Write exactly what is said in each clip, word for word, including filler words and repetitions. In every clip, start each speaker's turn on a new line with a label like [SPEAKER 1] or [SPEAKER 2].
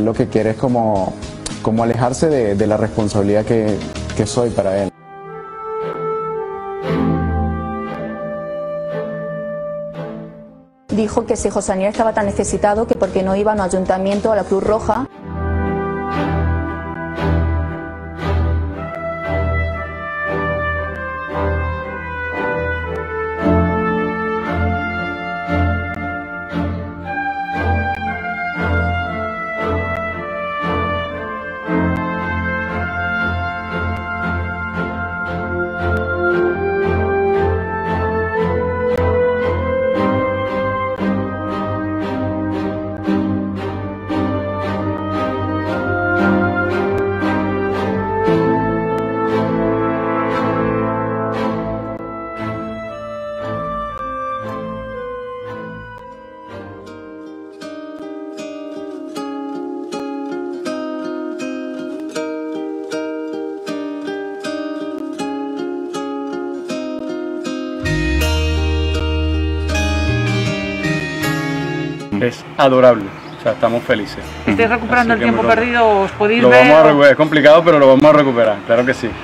[SPEAKER 1] lo que quiere es como, como alejarse de, de la responsabilidad que, que soy para él.
[SPEAKER 2] Dijo que si José Daniel estaba tan necesitado que porque no iba a un ayuntamiento a la Cruz Roja.
[SPEAKER 3] Es adorable, o sea, estamos felices.
[SPEAKER 4] ¿Estáis recuperando el tiempo
[SPEAKER 3] lo,
[SPEAKER 4] perdido? ¿Os podéis
[SPEAKER 3] lo
[SPEAKER 4] ver?
[SPEAKER 3] Vamos a recuperar, es complicado, pero lo vamos a recuperar, claro que sí.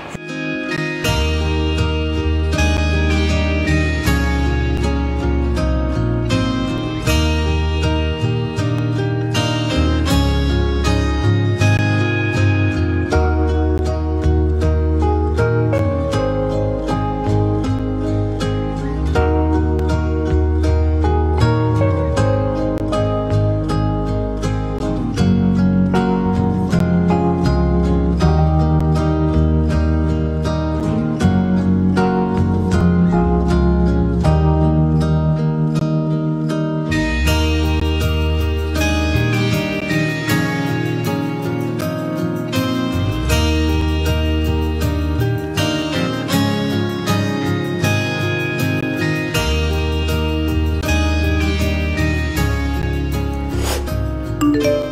[SPEAKER 2] Thank you.